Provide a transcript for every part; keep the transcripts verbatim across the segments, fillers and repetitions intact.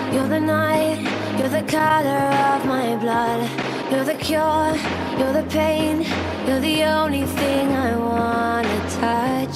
You're the night, you're the color of my blood. You're the cure, you're the pain. You're the only thing I wanna touch.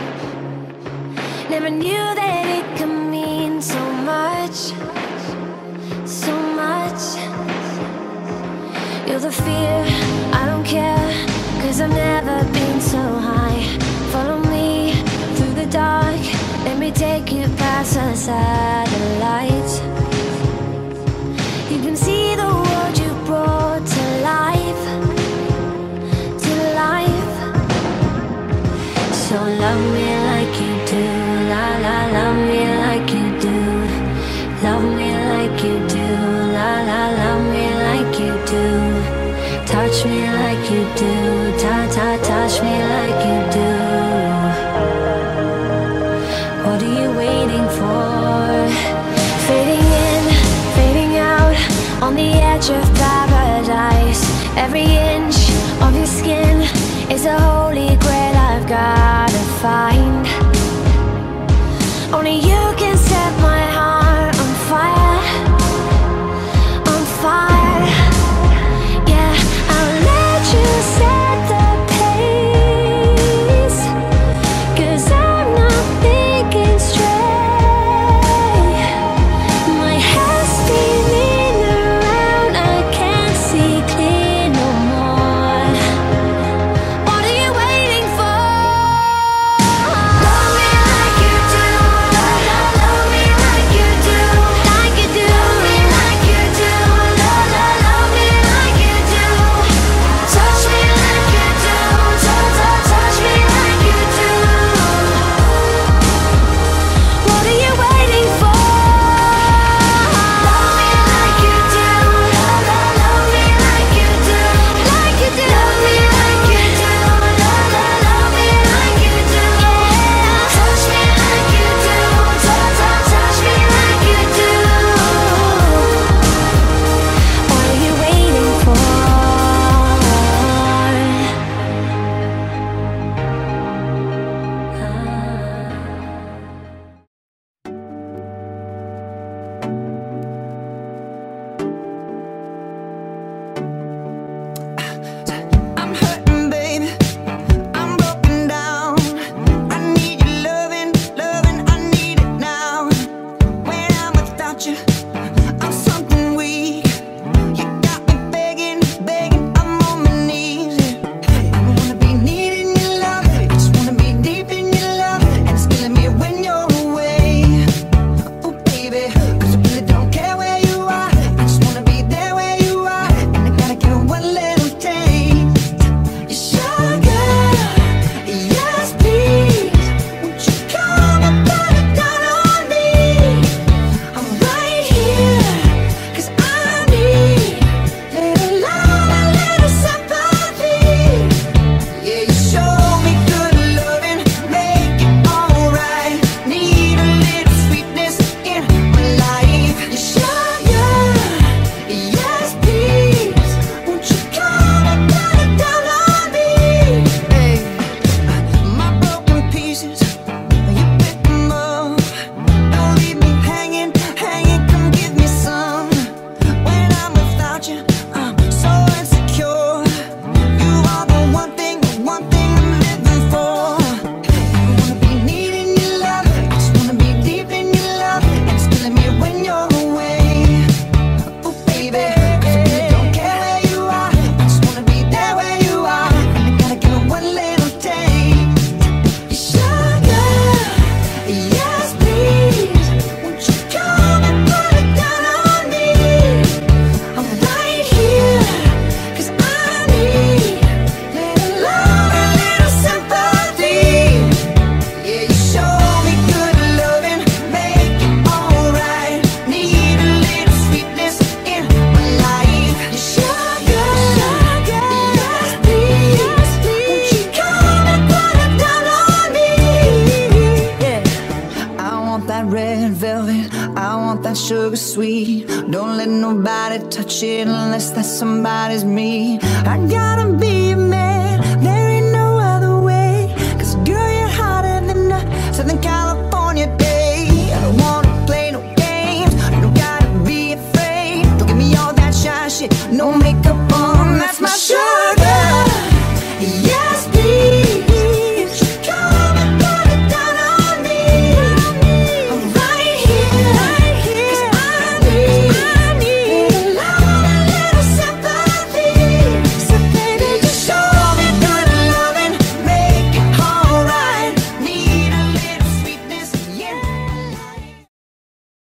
Never knew that it could mean so much, so much. You're the fear, I don't care, cause I've never been so high. Follow me through the dark, let me take you past the satellites. You can see the world you brought to life, to life. So love me like you do, la la, love me like you do. Love me like you do, la la, love me like you do. Touch me like you do, ta ta, touch me like you do. What are you waiting for? Fading in, fading out, on the edge of paradise. Every inch of your skin is a holy grail I've gotta find. Only you can set my heart on fire, on fire. Yeah, I'll let you set the pace, cause I'm not thinking straight. My head's spinning around, I can't see clear no more. What are you waiting for? Love me like you do, love, love, love me like you do, like you do. Love me like you do, love, love, love me like you do. Touch me like you do, touch, touch, touch me like you do. What are you waiting for? Love me like you do, love, love, love me like you do, like you do. Love me like you do, love, love, love me like you do. Yeah, touch me like you do, touch, touch, touch me like you do. What are you waiting for? I'm hurting, baby. I'm broken down. I need your loving, loving. I need it now. When I'm without you, I'm something weak. You got me begging, begging. I'm on my knees. I don't wanna be needing your love. I just wanna be deep in your love. And it's killing me when you're away. Oh, baby, 'cause I really don't care where you are. I just wanna be there where you are. And I gotta give one little taste. Your sugar, yes please. Won't you come and put it down on me? I'm right here, 'cause I need little love, a little sympathy. Yeah, you show me good loving, make it alright. Need a little sweetness in my life. Your sugar, yes please. Won't you come and put it down on me? Hey, my broken pieces, you pick them up. Don't leave me hanging, hanging. Come give me some. When I'm without you, I'm so insecure. You are the one thing, the one thing I'm living for. I wanna be needing your love. I just wanna be deep in your love. And it's killing me when you're away. Oh, baby, 'cause I really don't care where you are. I just wanna be there where you are. And I gotta give it one little taste. Your sugar, yes please. Won't you come and put it down on me? I'm right here, 'cause I need little love, a little sympathy. Yeah, you show me good loving, make it alright. Need a little sweetness in my life. Your sugar, yes please. Won't you come and put it down on me? Yeah, I want that red velvet, I want that sugar sweet. Don't let nobody touch it unless that somebody's me. I gotta be a man, there ain't no other way. 'Cause girl, you're hotter than a Southern California day. I don't wanna play no games, you don't gotta no makeup on, that's my show.